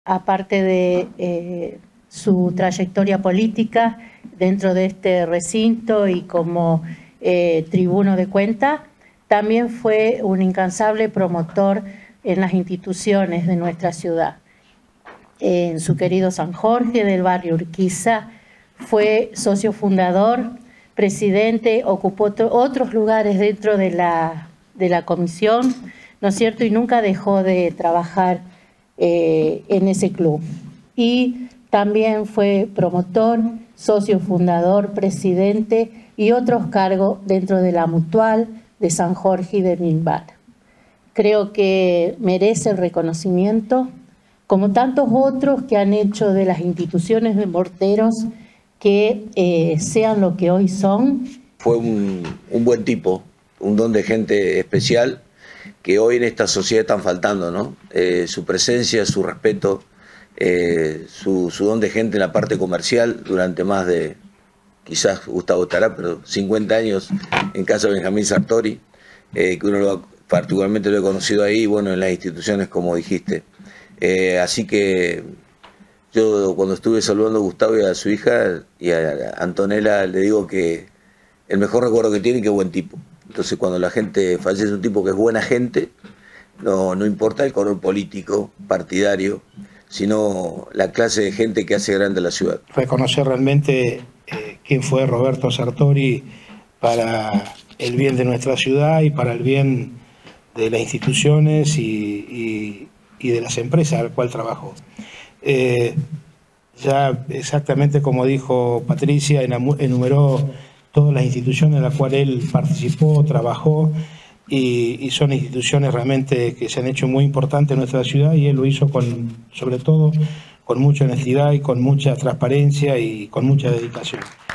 aparte de su trayectoria política dentro de este recinto y como tribuno de cuenta, también fue un incansable promotor en las instituciones de nuestra ciudad. En su querido San Jorge del barrio Urquiza fue socio fundador, presidente, ocupó otros lugares dentro de la comisión, ¿no es cierto? Y nunca dejó de trabajar en ese club. Y también fue promotor, socio fundador, presidente y otros cargos dentro de la Mutual de San Jorge y de Milbar. Creo que merece el reconocimiento, como tantos otros que han hecho de las instituciones de Morteros que sean lo que hoy son. Fue un buen tipo, un don de gente especial que hoy en esta sociedad están faltando, ¿no? Su presencia, su respeto, su don de gente en la parte comercial durante más de, quizás Gustavo estará, pero 50 años en casa de Benjamín Sartori, que uno particularmente lo he conocido ahí, bueno, en las instituciones, como dijiste. Así que yo cuando estuve saludando a Gustavo y a su hija y a Antonella, le digo que el mejor recuerdo que tiene es que es buen tipo. Entonces cuando la gente fallece un tipo que es buena gente, no importa el color político, partidario, sino la clase de gente que hace grande la ciudad. Reconocer realmente quién fue Roberto Sartori para el bien de nuestra ciudad y para el bien de las instituciones y de las empresas al cual trabajó. Ya exactamente como dijo Patricia, enumeró todas las instituciones en las cuales él participó, trabajó, y son instituciones realmente que se han hecho muy importantes en nuestra ciudad, y él lo hizo sobre todo con mucha honestidad y con mucha transparencia y con mucha dedicación.